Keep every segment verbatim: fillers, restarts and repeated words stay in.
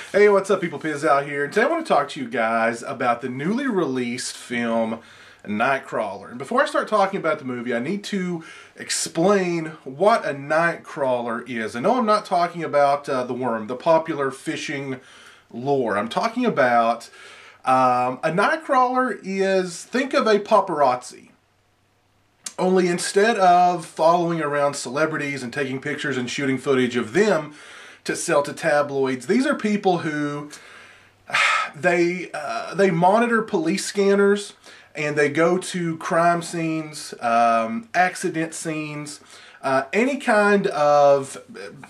Hey, what's up, people? Piz out here. Today I want to talk to you guys about the newly released film Nightcrawler. And before I start talking about the movie, I need to explain what a Nightcrawler is. I know I'm not talking about uh, the worm, the popular fishing lure. I'm talking about um, a Nightcrawler is, think of a paparazzi. Only instead of following around celebrities and taking pictures and shooting footage of them to sell to tabloids, these are people who they uh, they monitor police scanners and they go to crime scenes, um, accident scenes, uh, any kind of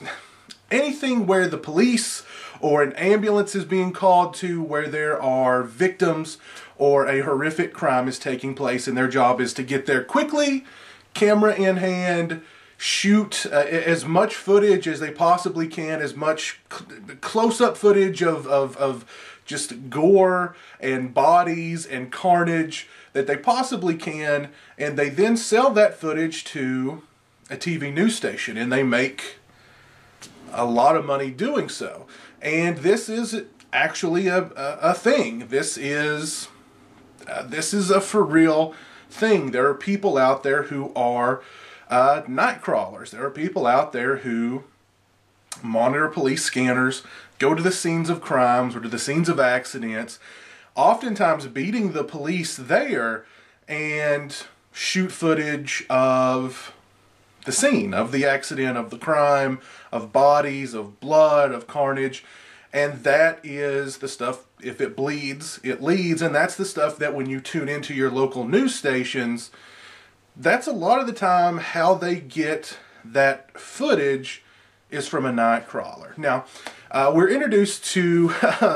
anything where the police or an ambulance is being called to, where there are victims or a horrific crime is taking place, and their job is to get there quickly, camera in hand, shoot uh, as much footage as they possibly can, as much cl close-up footage of, of, of just gore and bodies and carnage that they possibly can, and they then sell that footage to a T V news station, and they make a lot of money doing so. And this is actually a, a, a thing. This is uh, this is a for real thing. There are people out there who are uh, night crawlers. There are people out there who monitor police scanners, go to the scenes of crimes or to the scenes of accidents, oftentimes beating the police there, and shoot footage of the scene, of the accident, of the crime, of bodies, of blood, of carnage. And that is the stuff, if it bleeds, it leads. And that's the stuff that when you tune into your local news stations, that's a lot of the time how they get that footage is from a Nightcrawler. Now, uh, we're introduced to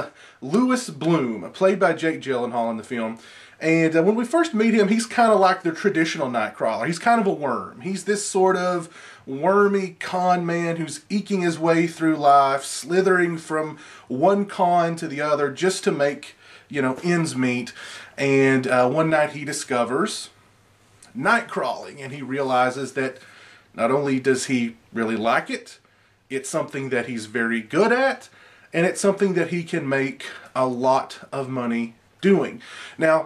Lewis Bloom, played by Jake Gyllenhaal in the film. And uh, when we first meet him, he's kind of like the traditional Nightcrawler. He's kind of a worm. He's this sort of wormy con man who's eking his way through life, slithering from one con to the other just to make, you know, ends meet. And uh, one night he discovers night crawling, and he realizes that not only does he really like it, it's something that he's very good at, and it's something that he can make a lot of money doing. Now,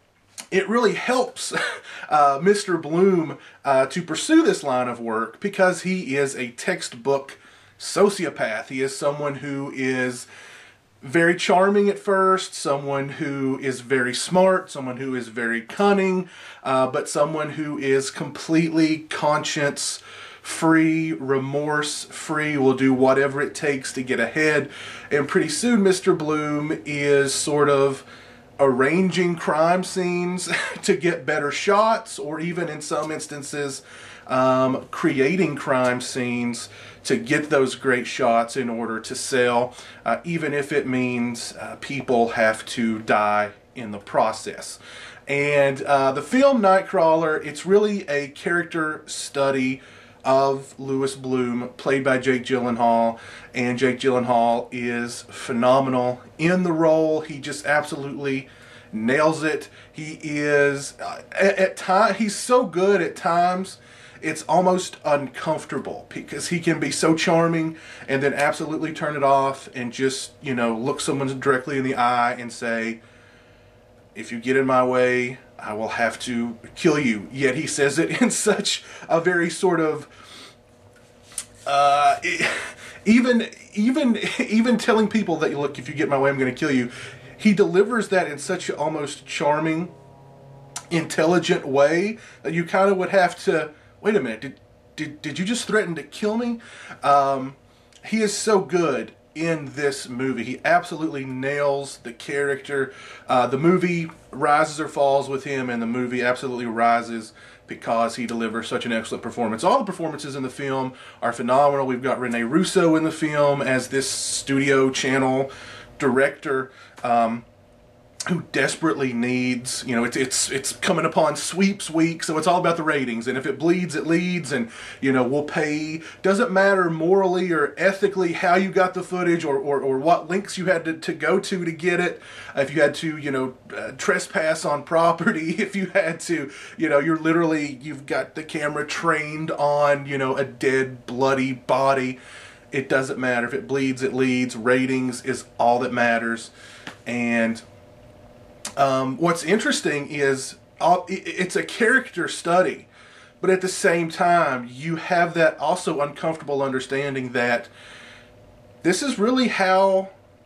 it really helps uh, Mister Bloom uh, to pursue this line of work because he is a textbook sociopath. He is someone who is very charming at first, someone who is very smart, someone who is very cunning, uh, but someone who is completely conscience-free, remorse-free, will do whatever it takes to get ahead. And pretty soon Mister Bloom is sort of arranging crime scenes to get better shots, or even in some instances um, creating crime scenes to get those great shots in order to sell, uh, even if it means uh, people have to die in the process. And uh, the film Nightcrawler, it's really a character study of Lewis Bloom, played by Jake Gyllenhaal, and Jake Gyllenhaal is phenomenal in the role. He just absolutely nails it. He is uh, at, at times he's so good at times it's almost uncomfortable, because he can be so charming and then absolutely turn it off and just, you know, look someone directly in the eye and say, if you get in my way, I will have to kill you. Yet he says it in such a very sort of uh, even even even telling people that, look, if you get in my way, I'm going to kill you. He delivers that in such an almost charming, intelligent way that you kind of would have to, wait a minute, did did did you just threaten to kill me? Um, he is so good in this movie. He absolutely nails the character. Uh, the movie rises or falls with him, and the movie absolutely rises because he delivers such an excellent performance. All the performances in the film are phenomenal. We've got Rene Russo in the film as this studio channel director um, who desperately needs, you know, it's it's it's coming upon sweeps week, so it's all about the ratings, and if it bleeds, it leads, and, you know, we'll pay. Doesn't matter morally or ethically how you got the footage, or, or, or what links you had to, to go to to get it, if you had to, you know, uh, trespass on property, if you had to, you know, you're literally, you've got the camera trained on, you know, a dead, bloody body. It doesn't matter. If it bleeds, it leads. Ratings is all that matters. And um, what's interesting is all, it, it's a character study, but at the same time, you have that also uncomfortable understanding that this is really how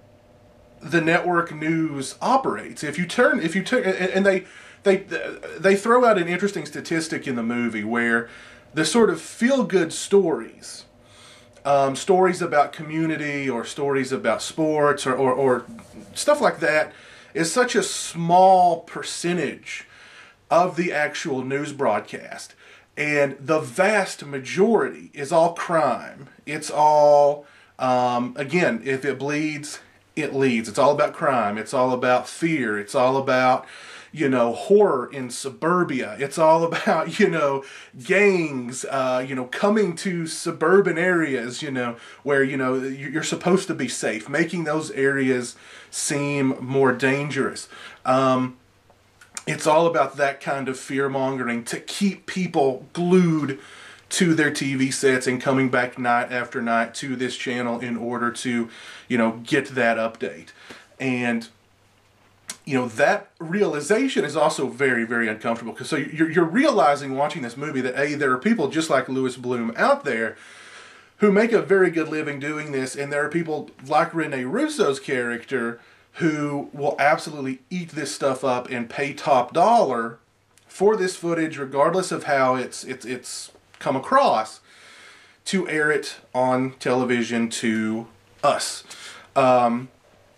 the network news operates. If you turn, if you turn, and they, they, they throw out an interesting statistic in the movie where the sort of feel-good stories, um, stories about community or stories about sports or, or, or stuff like that, is such a small percentage of the actual news broadcast. And the vast majority is all crime. It's all, um, again, if it bleeds, it leads. It's all about crime. It's all about fear. It's all about, you know, horror in suburbia. It's all about, you know, gangs, uh, you know, coming to suburban areas, you know, where, you know, you're supposed to be safe, making those areas seem more dangerous. Um, it's all about that kind of fear-mongering to keep people glued to their T V sets and coming back night after night to this channel in order to, you know, get that update. And, you know, that realization is also very, very uncomfortable, because so you're, you're realizing watching this movie that, A, there are people just like Louis Bloom out there who make a very good living doing this, and there are people like Rene Russo's character who will absolutely eat this stuff up and pay top dollar for this footage, regardless of how it's it's it's come across, to air it on television to us. Um,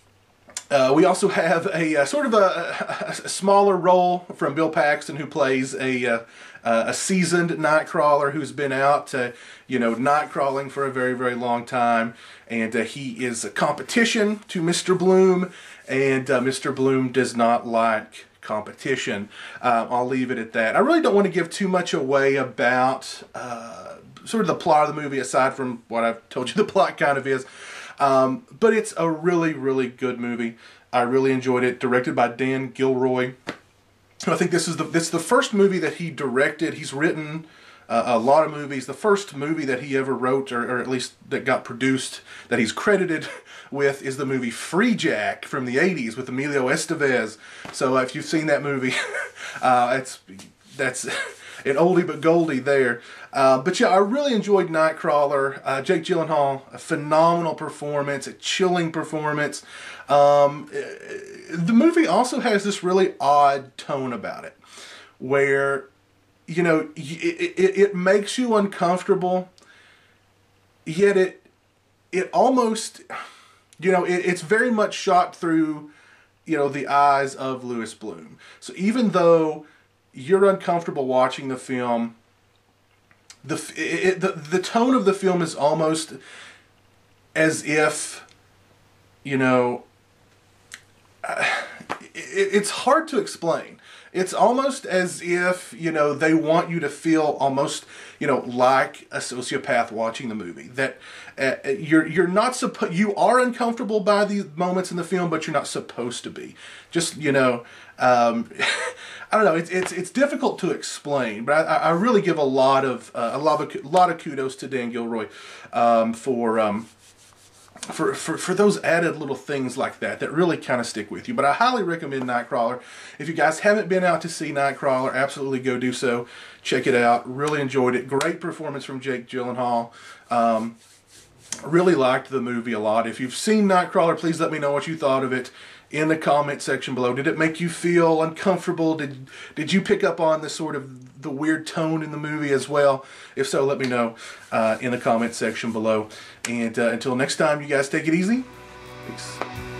uh, we also have a, a sort of a, a, a smaller role from Bill Paxton, who plays a a, a seasoned nightcrawler who's been out, uh, you know, night crawling for a very, very long time, and uh, he is a competition to Mister Bloom, and uh, Mister Bloom does not like competition. Uh, I'll leave it at that. I really don't want to give too much away about uh, sort of the plot of the movie, aside from what I've told you the plot kind of is. Um, but it's a really, really good movie. I really enjoyed it. Directed by Dan Gilroy. I think this is the this is the first movie that he directed. He's written uh, a lot of movies. The first movie that he ever wrote, or, or at least that got produced, that he's credited with, is the movie Freejack from the eighties with Emilio Estevez. So uh, if you've seen that movie, uh, it's that's an oldie but goldie there. Uh, but yeah, I really enjoyed Nightcrawler. Uh, Jake Gyllenhaal, a phenomenal performance, a chilling performance. Um, the movie also has this really odd tone about it, where, you know, it, it, it makes you uncomfortable, yet it it almost, you know, it, it's very much shot through, you know, the eyes of Louis Bloom. So even though you're uncomfortable watching the film, the it, the the tone of the film is almost as if, you know, uh, it, it's hard to explain. It's almost as if, you know, they want you to feel almost, you know, like a sociopath watching the movie. That uh, you're you're not supposed, you are uncomfortable by these moments in the film, but you're not supposed to be. Just, you know, um, I don't know. It's it's it's difficult to explain, but I, I really give a lot of uh, a lot of a lot of kudos to Dan Gilroy um, for. Um, For, for, for those added little things like that that really kind of stick with you. But I highly recommend Nightcrawler. If you guys haven't been out to see Nightcrawler, absolutely go do so. Check it out. Really enjoyed it. Great performance from Jake Gyllenhaal. Um, really liked the movie a lot. If you've seen Nightcrawler, please let me know what you thought of it in the comment section below. Did it make you feel uncomfortable? Did did you pick up on the sort of the weird tone in the movie as well? If so, let me know uh, in the comment section below. And uh, until next time, you guys take it easy. Peace.